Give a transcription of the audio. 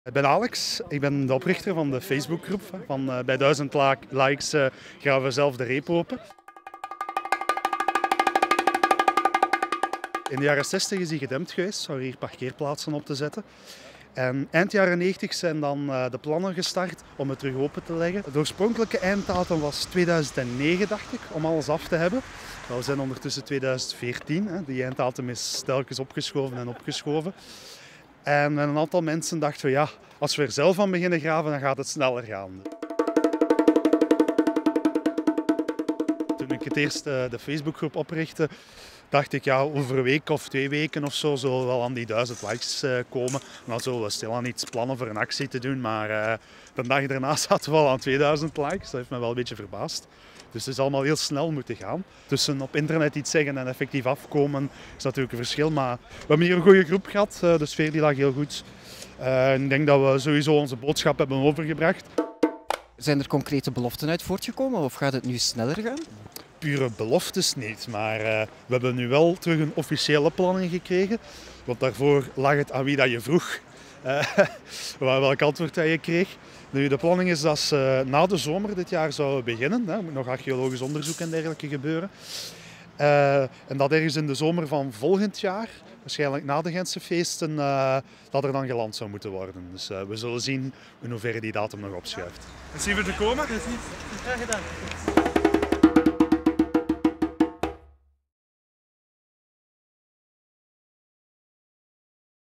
Ik ben Alex, ik ben de oprichter van de Facebookgroep. Bij 1000 likes gaan we zelf de reep open. In de jaren 60 is hij gedempt geweest, om hier parkeerplaatsen op te zetten. En eind jaren 90 zijn dan de plannen gestart om het terug open te leggen. De oorspronkelijke einddatum was 2009, dacht ik, om alles af te hebben. We zijn ondertussen 2014, die einddatum is telkens opgeschoven en opgeschoven. En een aantal mensen dachten van ja, als we er zelf aan beginnen graven, dan gaat het sneller gaan. Toen ik het eerst de Facebookgroep oprichtte, dacht ik ja, over een week of 2 weken of zo zullen we wel aan die 1000 likes komen. Dan zullen we stilaan iets plannen voor een actie te doen, maar de dag daarna zaten we al aan 2000 likes. Dat heeft me wel een beetje verbaasd. Dus het is allemaal heel snel moeten gaan. Tussen op internet iets zeggen en effectief afkomen is natuurlijk een verschil. Maar we hebben hier een goede groep gehad, de sfeer die lag heel goed. Ik denk dat we sowieso onze boodschap hebben overgebracht. Zijn er concrete beloften uit voortgekomen of gaat het nu sneller gaan? Pure beloftes niet, maar we hebben nu wel terug een officiële planning gekregen. Want daarvoor lag het aan wie dat je vroeg, welk antwoord dat je kreeg. Nu, de planning is dat ze na de zomer dit jaar zouden beginnen. Er moet nog archeologisch onderzoek en dergelijke gebeuren. En dat ergens in de zomer van volgend jaar, waarschijnlijk na de Gentse feesten, dat er dan geland zou moeten worden. Dus we zullen zien in hoeverre die datum nog opschuift. Merci voor te komen. Graag gedaan.